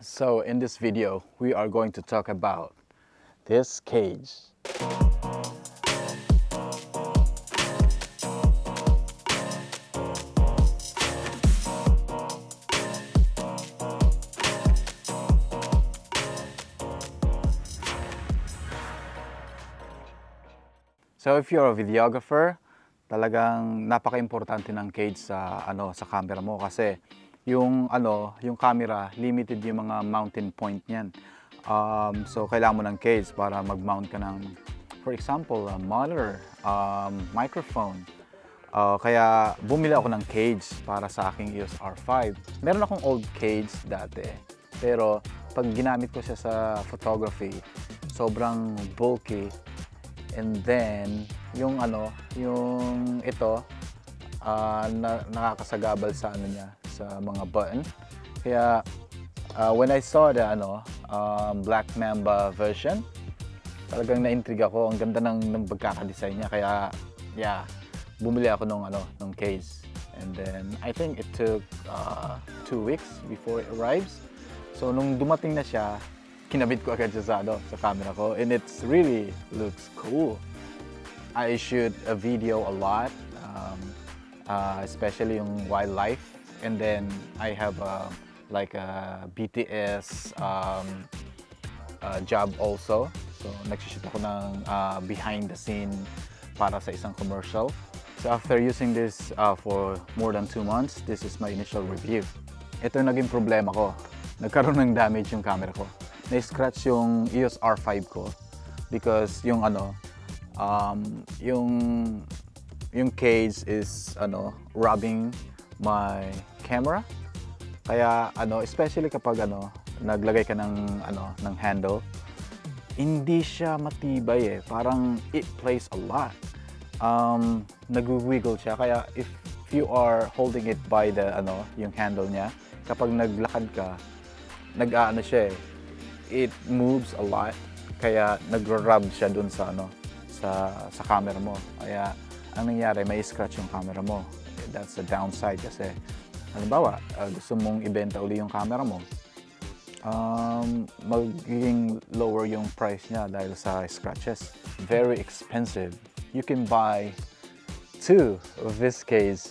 So in this video, we are going to talk about this cage. So if you're a videographer, talagang napaka-importante ng cage sa sa camera mo kasi yung camera limited yung mga mounting point niyan. So kailangan mo ng cage para mag-mount ka ng, for example, a monitor, microphone. Kaya bumili ako ng cage para sa aking EOS R5. Meron akong old cage dati, pero pag ginamit ko siya sa photography, sobrang bulky. And then, yung ito, nakakasagabal sa niya, sa mga button. Kaya, when I saw the Black Mamba version, talagang na-intrigue ako. Ang ganda ng pagkakadesign niya. Kaya, yeah, bumili ako ng case. And then, I think it took 2 weeks before it arrives. So, nung dumating na siya, kinabit ko agad siya sa camera ko, and it really looks cool. I shoot a video a lot, especially yung wildlife, and then I have like a BTS job also. So nagsishoot ako ng behind the scene para sa isang commercial. So after using this for more than 2 months, this is my initial review. Ito yung naging problema ko. Nagkaroon ng damage yung camera ko. Na-scratch yung EOS R5 ko because yung yung cage is rubbing my camera. Kaya especially kapag naglagay ka ng handle, hindi siya matibay eh. Parang it plays a lot. Nag-wiggle siya, kaya if you are holding it by the yung handle niya, kapag naglakad ka, nag-aano siya eh. It moves a lot, kaya nagro-rub siya dun sa sa camera mo. Kaya ang nangyari, may scratch yung camera mo. That's the downside kasi halimbawa, gusto mong ibenta uli yung camera mo, magiging lower yung price niya dahil sa scratches. Very expensive. You can buy 2 of this case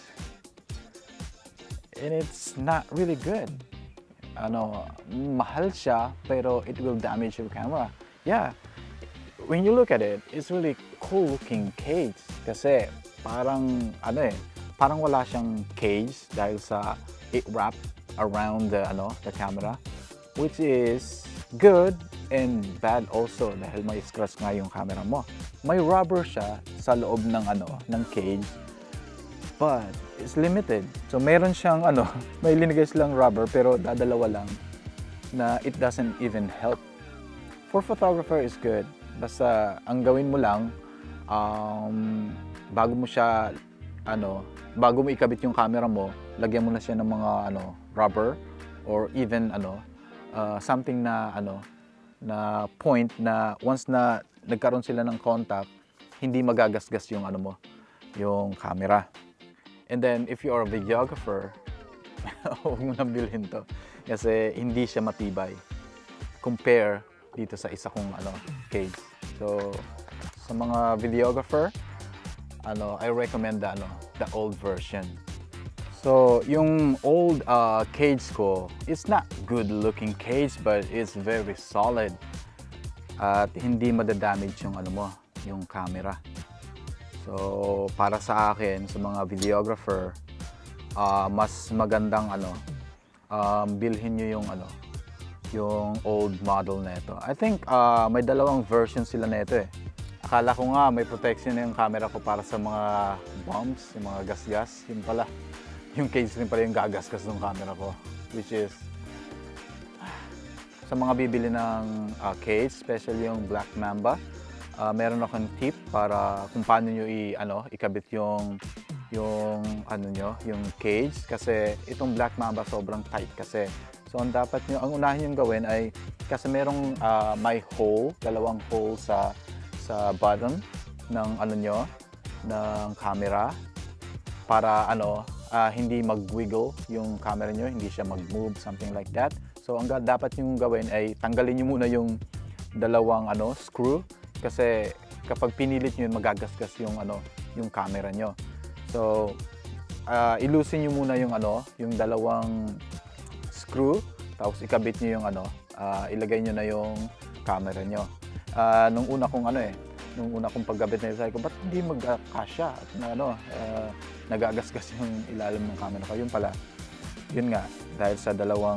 and it's not really good. Mahal siya, pero it will damage your camera. Yeah, when you look at it, it's really cool looking cage. Kasi parang parang wala siyang cage dahil sa it wrapped around the camera, which is good and bad also dahil may scratch nga yung camera mo. May rubber siya sa loob ng cage, but it's limited. So meron siyang may linagay silang rubber pero dadalawa lang na it doesn't even help. For photographer is good. Basta ang gawin mo lang, bago mo ikabit yung camera mo, lagyan mo na siya ng mga rubber or even something na na point na once na nagkaroon sila ng contact, hindi magagasgas yung yung camera. And then, if you are a videographer, huwag mo nang bilhin to. Kasi hindi siya matibay. Compare dito sa isa kong cage. So, sa mga videographer, I recommend the old version. So, yung old cage ko, it's not good looking cage, but it's very solid. At hindi madadamage yung camera. So, para sa akin, sa mga videographer, mas magandang bilhin nyo yung old model nito. I think may dalawang version sila nito eh. Akala ko nga may protection na yung camera ko para sa mga bumps, yung mga gasgas. Yun pala, yung cage rin pala yung gagasgas ng camera ko. Which is, sa mga bibili ng cage, especially yung Black Mamba, meron akong tip para kung paano nyo ikabit yung cage, kasi itong Black Mamba sobrang tight kasi. So ang unahin yung gawin ay, kasi merong may hole, dalawang hole sa bottom ng ng camera para hindi mag-wiggle yung camera nyo, hindi siya mag-move, something like that. So ang dapat nyo gawin ay tanggalin nyo muna yung dalawang screw, kasi kapag pinilit nyo yun, magagasgas yung yung camera nyo. So ilusin nyo muna yung yung dalawang screw, tapos ikabit nyo yung ilagay nyo na yung camera nyo. Nung una kong paggabit na yun, sabi ko, ba't hindi magkasya at nagagasgas yung ilalim ng camera ko? Yun pala, yun nga, dahil sa dalawang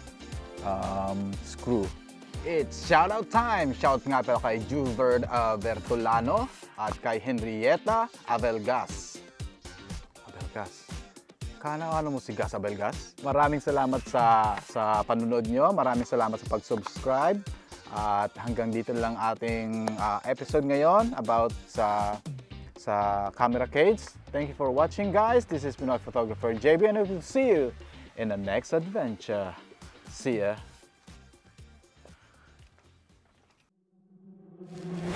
screw. It's shoutout time! Shout nga pala kay Juverd Bertolano at kay Henrietta Abelgas. Kala mo si Gas Abelgas? Maraming salamat sa panunod nyo. Maraming salamat sa pag-subscribe. At hanggang dito lang ating episode ngayon about sa camera cage. Thank you for watching, guys. This is Pinoy photographer JB, and I will see you in the next adventure. See ya!